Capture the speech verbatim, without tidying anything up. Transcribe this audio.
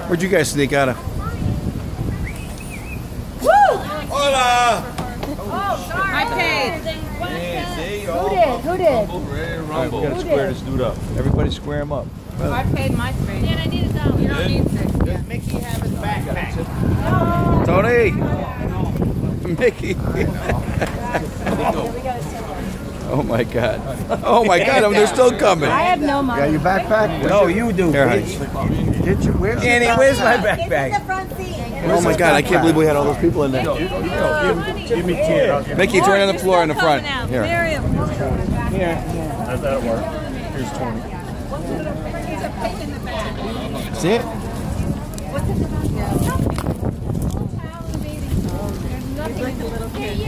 Where'd you guys sneak out of? Woo! Hola! I paid. Who did? Who did? Alright, we gotta square this dude up. Everybody square him up. I paid my three. Dan, I need a dollar. You don't need six. Does Mickey have his backpack? Tony! Mickey! Oh my God! Oh my God! They're still coming. I have no money. Got your backpack? No, you do. Here, honey. Did you? Where's Annie, where's my backpack? Oh my God! I can't believe we had all those people in there. Give me ten. Mickey, turn on the floor in the front. Here. Miriam. Here. How's that work? Here's twenty. See it? Hey,